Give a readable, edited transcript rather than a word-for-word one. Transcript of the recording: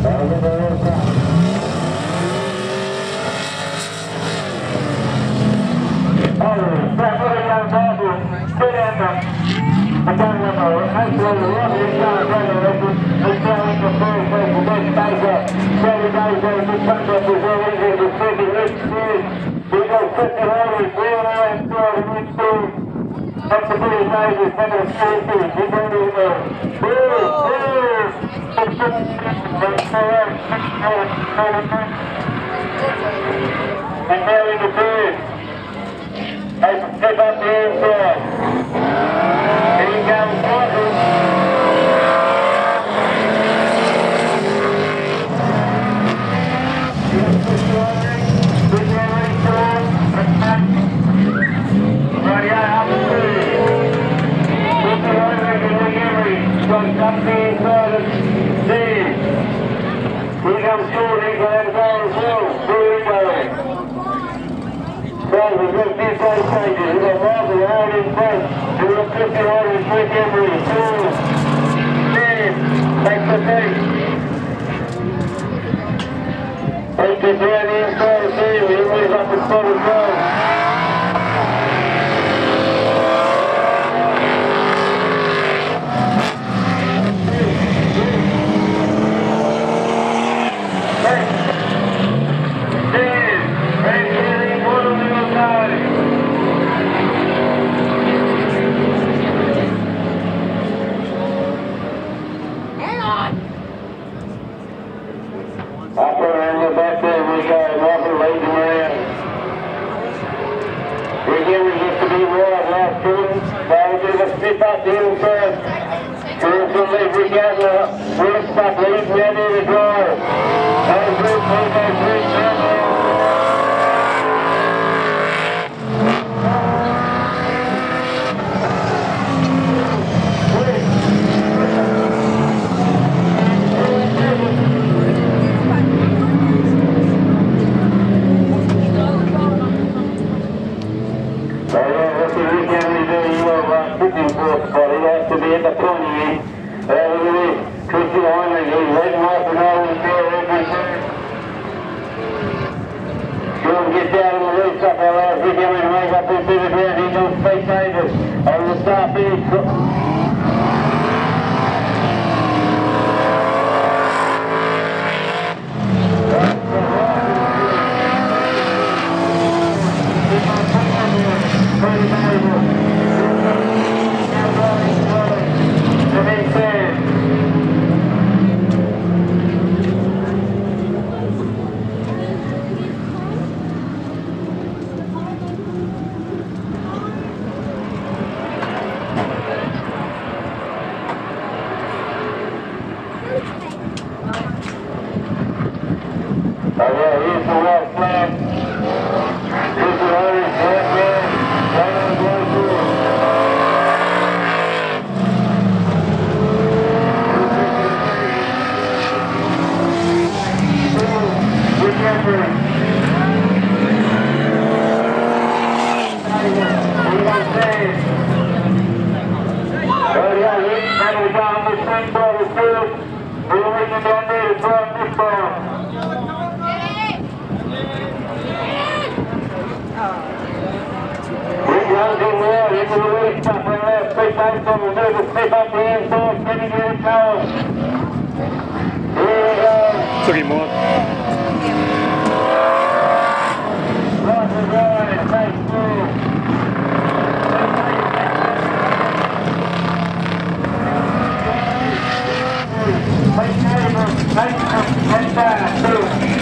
And Mary the Bird. Pick up the inside. Here you go, Michael. Right out the three. Put the Roderick and the Emery. Comes up the inside of Steve. Here comes Jordan, he's going to go as well. Here we go. So we've got 2 side changes. We've got Marvel out in front. We've got 50 Roderick, Rick Emery. 2, 10. Takes the feet. Takes it down the inside of Steve. Emery's up the spot as well. Sorry, more. Take